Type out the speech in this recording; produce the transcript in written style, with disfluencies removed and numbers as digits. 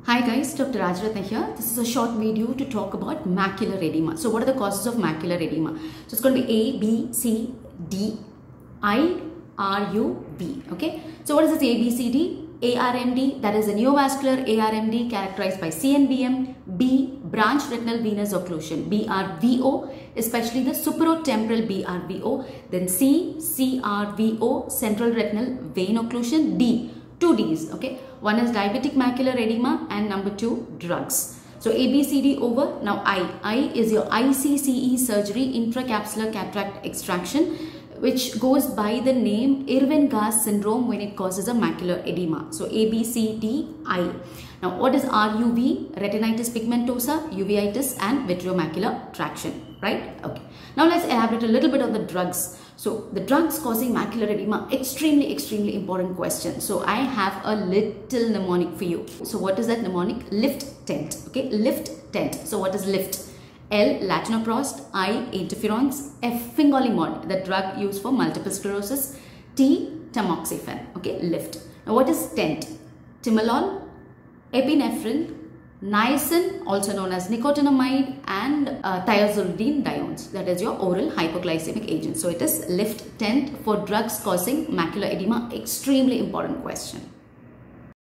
Hi guys, Dr. Rajratna here. This is a short video to talk about macular edema. So what are the causes of macular edema? So it's going to be A, B, C, D, I, R, U, B. Okay. So what is this A, B, C, D? ARMD, that is a neovascular ARMD characterized by CNVM. B, branch retinal venous occlusion, BRVO, especially the superotemporal BRVO. Then C, CRVO, central retinal vein occlusion. D, two Ds. Okay. One is diabetic macular edema and number two, drugs. So A, B, C, D over. Now I is your ICCE surgery, intracapsular cataract extraction, which goes by the name Irvin-Gass syndrome when it causes a macular edema. So A, B, C, D, I. Now what is RUV? Retinitis pigmentosa, uveitis and vitreomacular traction, right? Okay. Now let's elaborate a little bit on the drugs. So the drugs causing macular edema, extremely important question. So I have a little mnemonic for you. So what is that mnemonic? Lift tent. Okay, lift tent. So what is lift? L, latanoprost. I, interferons. F, fingolimod, the drug used for multiple sclerosis. T, tamoxifen. Okay, lift. Now what is tent? Timolol, epinephrine, niacin, also known as nicotinamide, and thiazolidine diones. That is your oral hypoglycemic agent. So it is lift tent for drugs causing macular edema. Extremely important question.